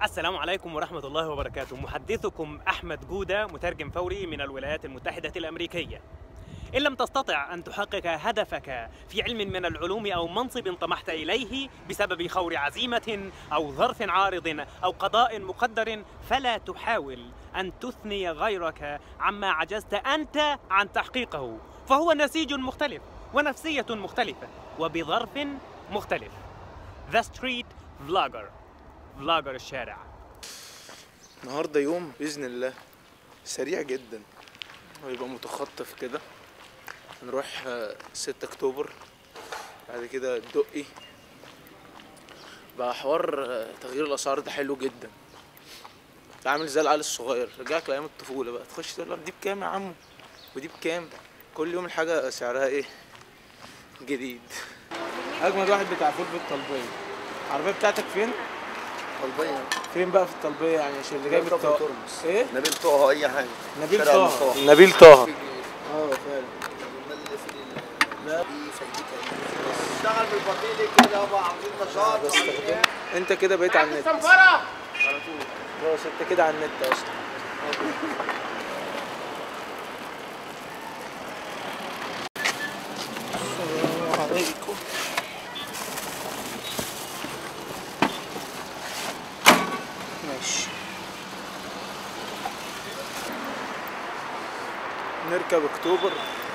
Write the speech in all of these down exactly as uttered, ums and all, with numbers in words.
السلام عليكم ورحمة الله وبركاته. محدثكم أحمد جودة، مترجم فوري من الولايات المتحدة الأمريكية. إن لم تستطع أن تحقق هدفك في علم من العلوم أو منصب طمحت إليه بسبب خور عزيمة أو ظرف عارض أو قضاء مقدر، فلا تحاول أن تثني غيرك عما عجزت أنت عن تحقيقه، فهو نسيج مختلف ونفسية مختلفة وبظرف مختلف. The Street Vlogger، فلوجر الشارع. النهارده يوم باذن الله سريع جدا ويبقى متخطف كده. هنروح ستة اكتوبر، بعد كده الدقي. بقى حوار تغيير الاسعار ده حلو جدا، عامل زي العيال الصغير، رجعك لايام الطفوله بقى، تخش تقول لك دي بكام يا عمو ودي بكام، كل يوم الحاجه سعرها ايه جديد. اجمد واحد بتاع فول بالطلبيه. العربيه بتاعتك فين؟ طلبية. فين بقى في الطلبية يعني؟ عشان اللي جايب الطلبية ايه؟ نبيل طه اي حاجة. نبيل طه. نبيل طه. اه فعلا. لا دي فايدتها اشتغل بالبطيء كده يابا، عاوزين نشاط. بستخدم. انت كده بقيت على النت. على طول. خلاص انت كده على النت اصلا. السلام عليكم. ماشي. نركب اكتوبر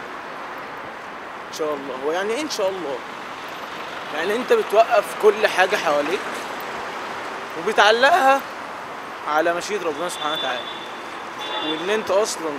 ان شاء الله. هو يعني ايه ان شاء الله؟ يعني انت بتوقف كل حاجة حواليك وبتعلقها على مشيئة ربنا سبحانه وتعالى، وان انت اصلا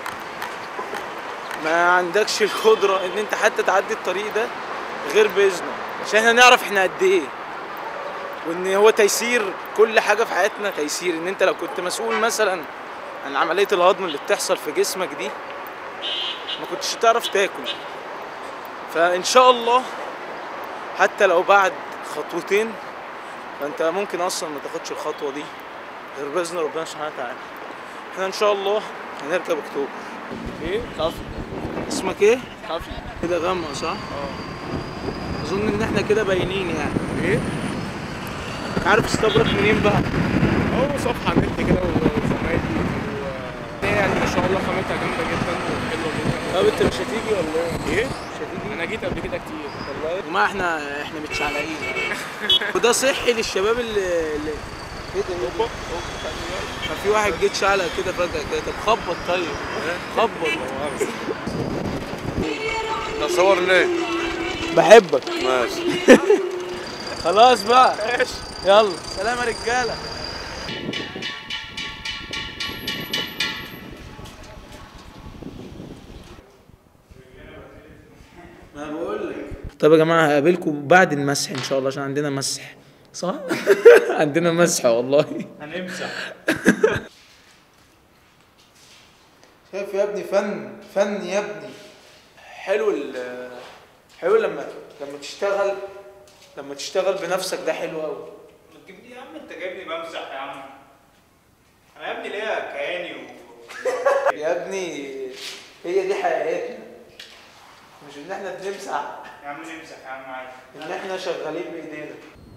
ما عندكش القدرة ان انت حتى تعدي الطريق ده غير باذنه، عشان احنا نعرف احنا قد ايه، وان هو تيسير كل حاجة في حياتنا. تيسير ان انت لو كنت مسؤول مثلا عن عملية الهضم اللي بتحصل في جسمك دي ما كنتش تعرف تاكل. فان شاء الله حتى لو بعد خطوتين فانت ممكن اصلا ما تاخدش الخطوة دي غير باذن ربنا سبحانه وتعالى. احنا ان شاء الله هنركب اكتوبر. ايه؟ كافي. اسمك ايه؟ كافي. كده غمق صح؟ اه. اظن ان احنا كده باينين يعني. ايه؟ عارف استبرك منين بقى؟ هو صفحة على النت كده وزمايلي و يعني ما شاء الله خامتها جامدة جدا وحلوة جدا. طب انت مش هتيجي ولا ايه؟ ايه؟ مش هتيجي؟ أنا جيت قبل كده كتير. والله وما احنا احنا متشعلقين. وده صحي للشباب اللي, اللي كده اوبا ما في واحد جه اتشعلق كده فجأة كده. طب خبط طيب. خبط. تصور ليه؟ بحبك. ماشي. خلاص بقى. ماشي. يلا سلام يا رجالة. ما بقول لك. طب يا جماعة هقابلكم بعد المسح ان شاء الله، عشان عندنا مسح صح؟ عندنا مسح والله. هنمسح. شايف يا ابني؟ فن فن يا ابني. حلو ال حلو لما لما تشتغل لما تشتغل بنفسك، ده حلو قوي. ما تجيبني يا عم، أنت جايبني بمسح يا عم. أنا يا ابني ليا كياني و يا ابني هي دي حياتنا، مش ان احنا بنمسح. يا عم نمسح يا عم عادي. ان احنا شغالين بايدينا.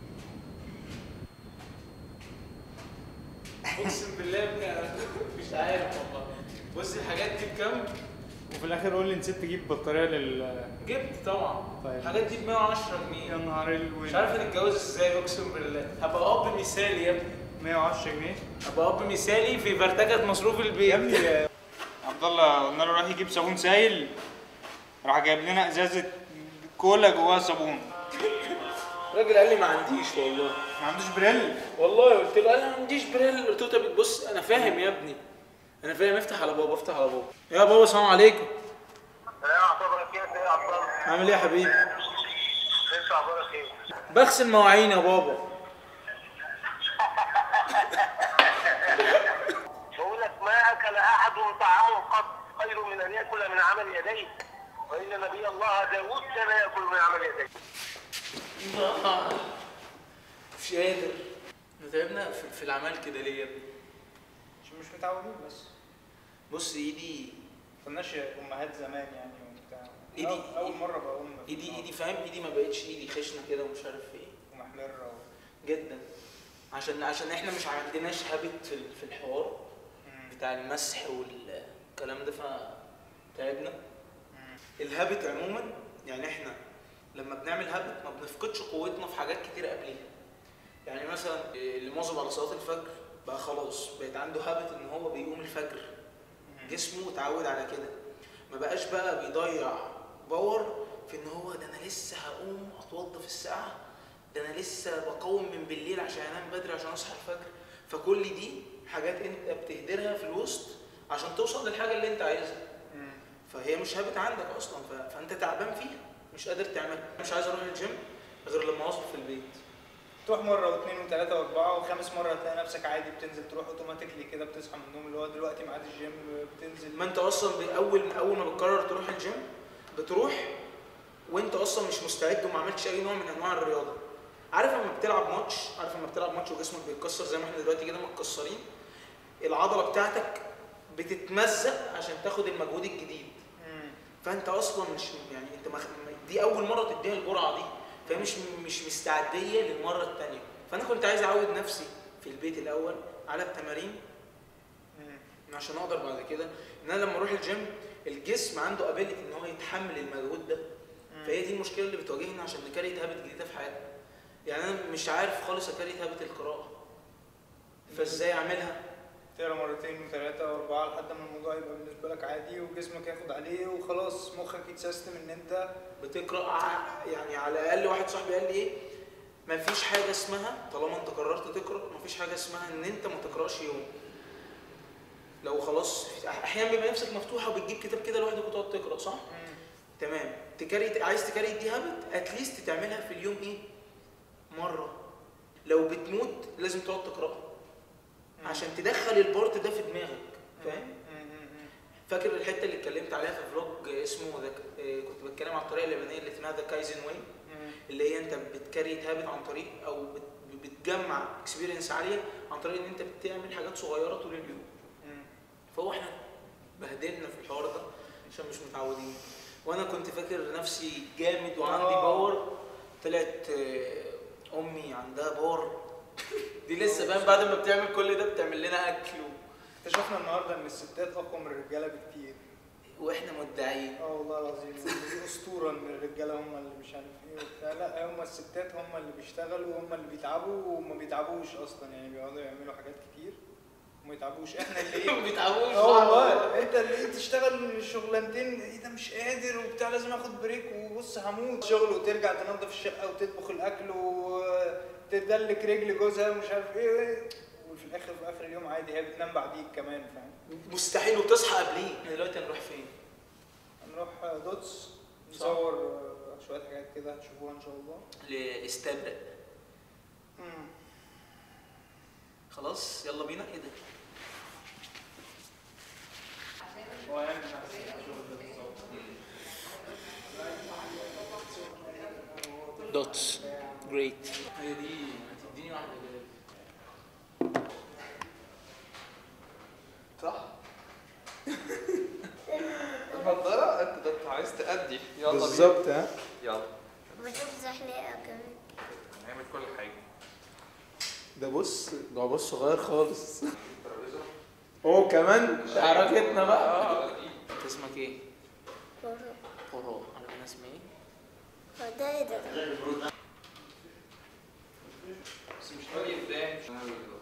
اقسم بالله يا ابني انا مش عارف والله. بص الحاجات دي بكام؟ وفي الآخر قول لي نسيت تجيب بطارية لل جبت طبعا. طيب. الحاجات دي ب مية وعشرة جنيه. يا نهار الويل. مش عارف هنتجوز ازاي اقسم بالله. هبقى اب مثالي يا ابني. مية وعشرة جنيه؟ هبقى اب مثالي في فرتكة مصروف البيت. يا ابني عبد الله قلنا له راح يجيب صابون سايل، راح جايب لنا ازازه كولا جواها صابون. الراجل قال لي ما عنديش والله. ما عندوش بريل؟ والله قلت له قال لي ما عنديش بريل. قلت له طب بص انا فاهم يا ابني، انا فاهم. افتح على بابا، افتح على بابا. يا بابا السلام عليكم. ايه اخبارك؟ كيف ايه يا عبد الله؟ عامل ايه يا حبيبي؟ انت اخبارك ايه؟ بغسل مواعين يا بابا. بقول لك ما اكل احد طعامه قط خير من ان ياكل من عمل يديه، وان نبي الله داوود كان ياكل من عمل يديه. مش قادر. تعبنا في, في العمل كده ليه يا ابني؟ عشان مش متعودين بس. بص ايدي كناش امهات زمان يعني وبتاع. ايدي اول مره بقوم ايدي ايدي فاهم؟ ايدي ما بقتش ايدي خشنه كده ومش عارف ايه ومحمره جدا. عشان عشان احنا مش عندناش هابت في في الحوار بتاع المسح والكلام ده فتعبنا. الهابت عموما يعني احنا لما بنعمل هابت ما بنفقدش قوتنا في حاجات كتير قبليها. يعني مثلا اللي مواظب على صلاه الفجر بقى خلاص بقت عنده هابت ان هو بيقوم الفجر، جسمه اتعود على كده، ما بقاش بقى بيضيع باور في ان هو ده انا لسه هقوم اتوضى في الساعه، ده انا لسه بقوم من بالليل عشان انام بدري عشان اصحى الفجر. فكل دي حاجات انت بتهدرها في الوسط عشان توصل للحاجه اللي انت عايزها. فهي مش هابت عندك اصلا، فانت تعبان فيها مش قادر تعملها. مش عايز اروح الجيم غير لما اوصل في البيت. تروح مره واثنين وثلاثه واربعه وخامس مره هتلاقي نفسك عادي بتنزل تروح اوتوماتيكلي كده، بتصحى من النوم اللي هو دلوقتي ميعاد الجيم بتنزل. ما انت اصلا اول اول ما بتقرر تروح الجيم بتروح وانت اصلا مش مستعد وما عملتش اي نوع من انواع الرياضه. عارف لما بتلعب ماتش عارف لما بتلعب ماتش وجسمك بيتكسر زي ما احنا دلوقتي كده متكسرين، العضله بتاعتك بتتمزق عشان تاخد المجهود الجديد. فانت اصلا مش يعني انت مخ... دي اول مره تديها الجرعه دي، فهي مش مش مستعديه للمره الثانيه. فانا كنت عايز اعود نفسي في البيت الاول على التمارين عشان اقدر بعد كده ان انا لما اروح الجيم الجسم عنده ابيلتي ان هو يتحمل المجهود ده. فهي دي المشكله اللي بتواجهنا عشان نكريت هابت جديده في حياتنا. يعني انا مش عارف خالص اكريت هابت القراءه، فازاي اعملها؟ تقرا مرتين وثلاثه واربعه لحد ما الموضوع يبقى بالنسبه لك عادي وجسمك ياخد عليه وخلاص مخك يتسيستم ان انت بتقرا. يعني على الاقل واحد صاحبي قال لي ايه، مفيش حاجه اسمها طالما انت قررت تقرا مفيش حاجه اسمها ان انت ما تقراش يوم. لو خلاص احيانا بيبقى نفسك مفتوحه وبتجيب كتاب كده لوحدك وتقعد تقرا صح؟ مم. تمام. تكريت عايز تكريت دي هابت اتليست تعملها في اليوم ايه؟ مره. لو بتموت لازم تقعد تقراها عشان تدخل البارت ده في دماغك، فاهم؟ فاكر الحته اللي اتكلمت عليها في فلوج اسمه ذك... كنت بتكلم عن الطريقه اليابانيه اللي اسمها ذا كايزن واي، اللي هي انت بتكريت هابت عن طريق او بت... بتجمع اكسبيرينس عاليه عن طريق ان انت بتعمل حاجات صغيره طول اليوم. فهو احنا بهدلنا في الحوار ده عشان مش متعودين. وانا كنت فاكر نفسي جامد وعندي باور، طلعت امي عندها باور دي لسه فاهم بعد ما بتعمل كل ده بتعمل لنا اكل. اكتشفنا النهارده ان الستات اقوى من الرجاله بكتير واحنا مدعيين. اه والله العظيم دي اسطوره ان الرجاله هم اللي مش عارف ايه وبتاع. لا هم الستات هم اللي بيشتغلوا وهم اللي بيتعبوا وما بيتعبوش اصلا، يعني بيقعدوا يعملوا حاجات كتير وما يتعبوش. احنا اللي ايه ما بيتعبوش. اه والله انت اللي ايه تشتغل شغلانتين ايه ده مش قادر وبتاع لازم اخد بريك وبص هموت شغل وترجع تنظف الشقه وتطبخ الاكل وتدلك رجل جوزها ومش عارف ايه، وفي الاخر في اخر اليوم عادي هي بتنام بعديك كمان، فاهم؟ مستحيل وتصحى قبليه. احنا دلوقتي هنروح فين؟ هنروح دوتس نصور شويه حاجات كده هتشوفوها ان شاء الله. لاستبرق. خلاص يلا بينا. ايه ده؟ دوتس جريت. هي دي هتديني واحده صح؟ النضاره انت ده انت عايز تأدي. يلا بالظبط. ها يلا بشوف زحلقة كمان. هنعمل كل حاجه. ده بص ده بص صغير خالص. هو كمان حركتنا بقى. انت اسمك ايه؟ قرب. قرو. انا اسمي ايه؟ هو ده ايه ده؟ بس مش راضي قدام.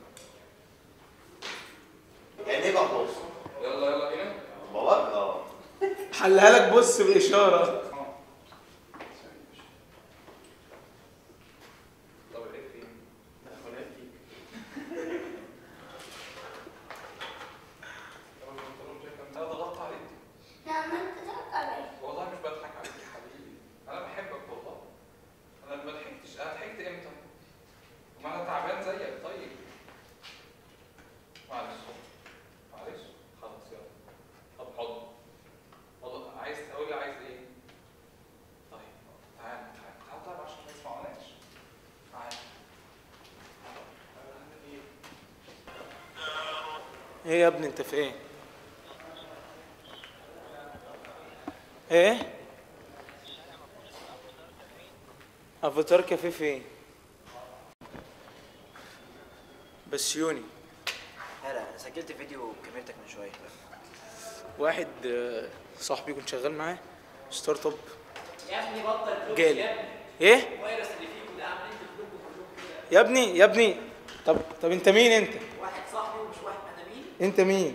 يعني ايه بقى بص؟ يلا يلا هنا. باباك اه حلها لك بص باشاره. طب ايه فين؟ انا ضغطت عليك. لا ما انت تضحك عليا. والله مش بضحك عليك يا حبيبي، انا بحبك والله. انا ما ضحكتش. انا ضحكت امتى؟ ما انا تعبان زيك. طيب معلش معلش خلاص يلا. طب حضن حضن. عايز تقول لي عايز ايه؟ طيب تعال تعال تعال طيب عشان ما يسمعوناش. تعال ايه يا ابني انت في ايه؟ ايه؟ افاتار كافيه فين؟ بس يوني هلا انا سجلت فيديو بكاميرتك من شويه. واحد آه، صاحبي كنت شغال معاه ستارت اب يا ابني بطل فلوس جالي. يا ابني. ايه الفيروس اللي فيكم ده عاملين تفلوكوا كلكم كده. يا ابني يا ابني طب طب انت مين انت؟ واحد صاحبي ومش واحد انا مين؟ انت مين؟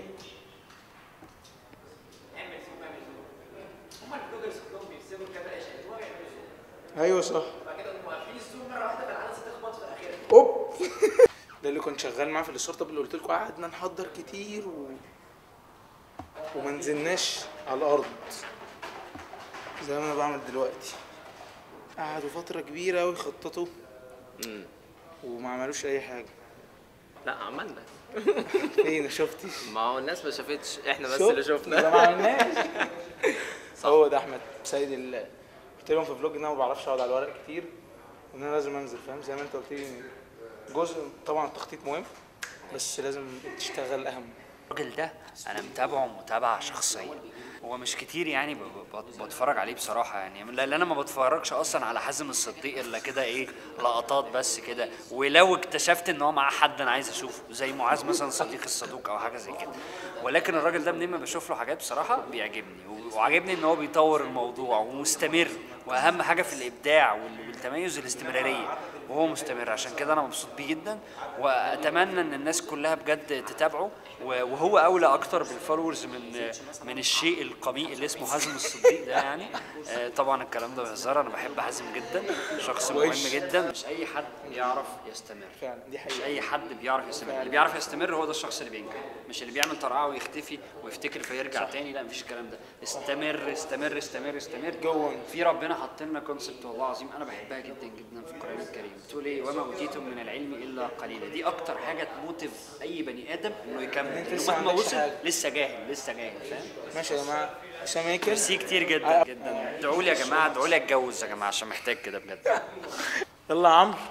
اعمل زوم اعمل زوم. هم الفلوجرز كلهم بيسيبوا الكاميرا يشغلوها ويعملوا زوم. ايوه صح. بعد كده هم واقفين الزوم مره واحده فالعدسه تخبط في اخرها. اوب ده اللي كنت شغال معاه في الستارت اب اللي قلت لكم قعدنا نحضر كتير و... وما نزلناش على الارض زي ما انا بعمل دلوقتي. قعدوا فتره كبيره قوي يخططوا وما عملوش اي حاجه. لا عملنا. فين؟ ما شفتش. ما هو الناس ما شافتش، احنا بس شفت؟ اللي شفنا. ده ما عملناش. هو ده احمد سيد ال قلت لهم في فلوج ان انا ما بعرفش اقعد على الورق كتير وان انا لازم انزل، فاهم؟ زي ما انت قلت لي جزء طبعا التخطيط مهم بس لازم تشتغل اهم. الراجل ده انا متابعه متابعه شخصيه، هو مش كتير يعني ب- ب- بتفرج عليه بصراحه يعني، لان انا ما بتفرجش اصلا على حازم الصديق الا كده ايه لقطات بس كده، ولو اكتشفت ان هو معاه حد انا عايز اشوفه زي معاذ مثلا صديق الصدوق او حاجه زي كده. ولكن الراجل ده منين ما بشوف له حاجات بصراحه بيعجبني، وعجبني ان هو بيطور الموضوع ومستمر، واهم حاجه في الابداع وال- والتميز الاستمراريه، وهو مستمر. عشان كده انا مبسوط بيه جدا، واتمنى ان الناس كلها بجد تتابعه، وهو اولى اكتر بالفولورز من من الشيء القميء اللي اسمه حازم الصديق ده يعني. آه، طبعا الكلام ده بهزار، انا بحب حازم جدا، شخص مهم جدا، مش اي حد بيعرف يستمر فعلا دي مش حقيقه. اي حد بيعرف يستمر، اللي بيعرف يستمر هو ده الشخص اللي بينجح، مش اللي بيعمل طرقعه ويختفي ويفتكر فيرجع تاني، لا مفيش الكلام ده. استمر استمر استمر استمر. جوه. في ربنا حط لنا كونسبت والله العظيم انا بحبها جدا جدا في القران الكريم، بتقول ايه؟ وما اوتيتم من العلم الا قليلا. دي اكتر حاجه تموتف اي بني ادم انه يكمل، انت انه لسه ما مهما عندكش وصل حاجة. لسه جاهل لسه جاهل، فاهم؟ ماشي يا جماعه. هشام هيكل ميرسي كتير جدا جدا. ادعوا لي يا جماعه، ادعوا لي اتجوز يا جماعه عشان محتاج كده بجد. يلا يا عمرو.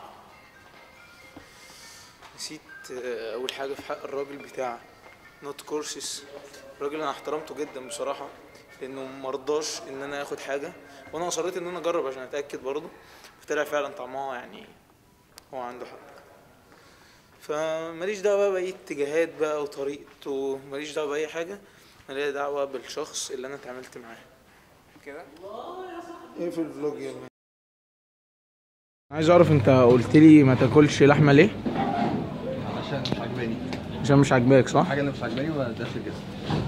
نسيت آه، اول حاجه في حق الراجل بتاع نوت كورسز. الراجل انا احترمته جدا بصراحه لانه مرضاش ان انا اخد حاجه وانا اصريت ان انا اجرب عشان اتاكد برضه، وطلع فعلا طعمها يعني هو عنده حق. فماليش دعوه بقى باي اتجاهات بقى وطريقته، ماليش دعوه باي حاجه، انا ليا دعوه بالشخص اللي انا اتعاملت معاه كده. ايه في الفلوج يا ابني؟ عايز اعرف انت قلت لي ما تاكلش لحمه ليه؟ عشان مش عجباني. عشان مش عاجباك صح؟ حاجه اللي مش عجباني ما تدخل الجسم.